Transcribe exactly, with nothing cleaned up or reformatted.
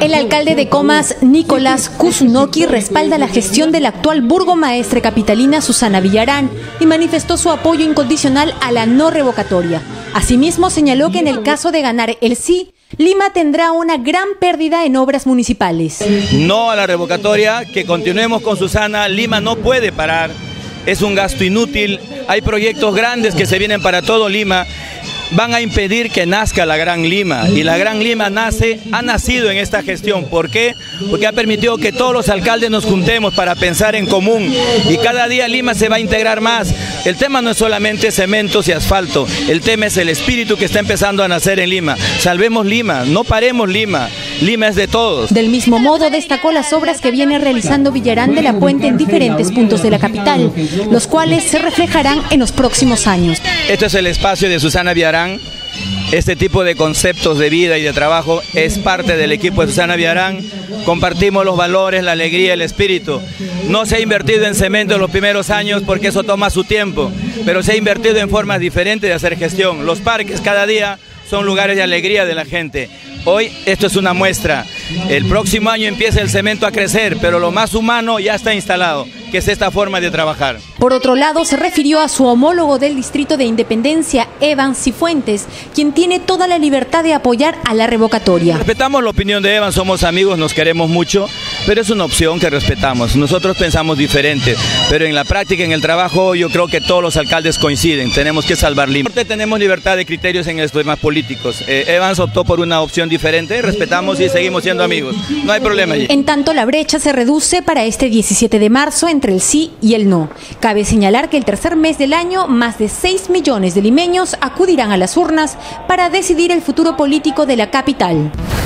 El alcalde de Comas, Nicolás Kusunoki, respalda la gestión de la actual burgomaestre capitalina Susana Villarán y manifestó su apoyo incondicional a la no revocatoria. Asimismo, señaló que en el caso de ganar el sí, Lima tendrá una gran pérdida en obras municipales. No a la revocatoria, que continuemos con Susana. Lima no puede parar, es un gasto inútil, hay proyectos grandes que se vienen para todo Lima. Van a impedir que nazca la Gran Lima, y la Gran Lima nace, ha nacido en esta gestión. ¿Por qué? Porque ha permitido que todos los alcaldes nos juntemos para pensar en común, y cada día Lima se va a integrar más. El tema no es solamente cementos y asfalto, el tema es el espíritu que está empezando a nacer en Lima. Salvemos Lima, no paremos Lima, Lima es de todos. Del mismo modo, destacó las obras que viene realizando Villarán de la Puente en diferentes puntos de la capital, los cuales se reflejarán en los próximos años. Este es el espacio de Susana Villarán. Este tipo de conceptos de vida y de trabajo es parte del equipo de Susana Villarán. Compartimos los valores, la alegría, el espíritu. No se ha invertido en cemento en los primeros años porque eso toma su tiempo, pero se ha invertido en formas diferentes de hacer gestión. Los parques cada día son lugares de alegría de la gente. Hoy esto es una muestra. El próximo año empieza el cemento a crecer, pero lo más humano ya está instalado, que es esta forma de trabajar. Por otro lado, se refirió a su homólogo del Distrito de Independencia, Evans Cifuentes, quien tiene toda la libertad de apoyar a la revocatoria. Respetamos la opinión de Evans, somos amigos, nos queremos mucho, pero es una opción que respetamos. Nosotros pensamos diferente, pero en la práctica, en el trabajo, yo creo que todos los alcaldes coinciden. Tenemos que salvar Lima. Tenemos libertad de criterios en estos temas políticos. Eh, Evans optó por una opción diferente, respetamos y seguimos siendo amigos. No hay problema allí. En tanto, la brecha se reduce para este diecisiete de marzo entre el sí y el no. Cabe señalar que el tercer mes del año, más de seis millones de limeños acudirán a las urnas para decidir el futuro político de la capital.